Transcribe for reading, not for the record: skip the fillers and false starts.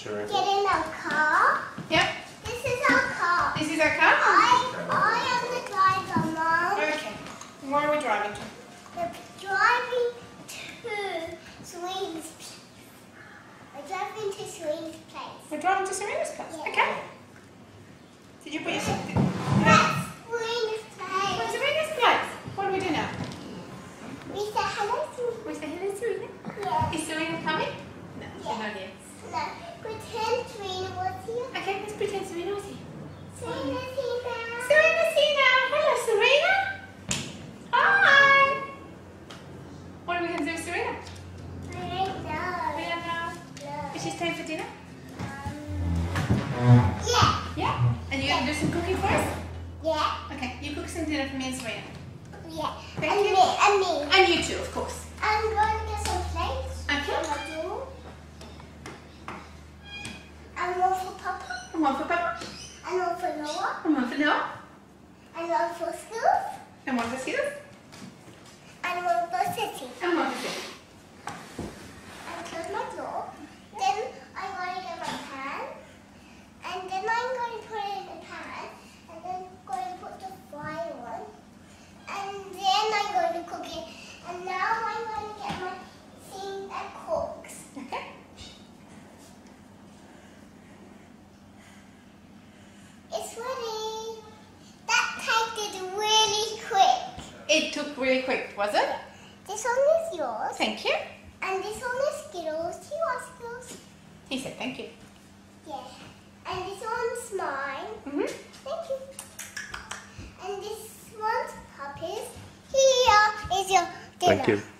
Sure. Get in our car. Yep. This is our car. This is our car? I am the driver, Mum. Okay. Where are we driving to? We're driving to Sweden's place. We're driving to Sweden's place. We're driving to Serena's place. Yeah. Okay. Did you put your seat? That's Sweden's place. Where's Serena's place? What do we do now? We say hello to We say hello to Serena. Yeah. Is Serena coming? No, she's Yeah. not here. No, pretend Serena was here. Okay, let's pretend Serena was here. Serena's here now. Serena's here now. Hello, Serena. Hi. What are we going to do with Serena? I don't know. We don't know. No. Is she staying for dinner? Yeah. Yeah. And you're going to do some cooking for us? Yeah. Okay, you cook some dinner for me and Serena. Yeah. Thank and you. me. And me. And you too, of course. I'm going to get some plates. Okay. From the door. And one for Papa. And one for Papa. And one for Noah. And one for Noah. And one for school. And one for Skittles. And one for City. And one for Skittles. And close my door. Then I'm going to get my pan. And then I'm going to put it in the pan. And then going to put the fire on. And then I'm going to cook it. And now I'm going to get my thing that cooks. Okay. It's ready. That tasted really quick. It took really quick, was it? This one is yours. Thank you. And this one is Skittles. Do you want Skittles? He said thank you. Yeah. And this one's mine. Mm-hmm. Thank you. And this one's Puppy's. Here is your dinner. Thank you.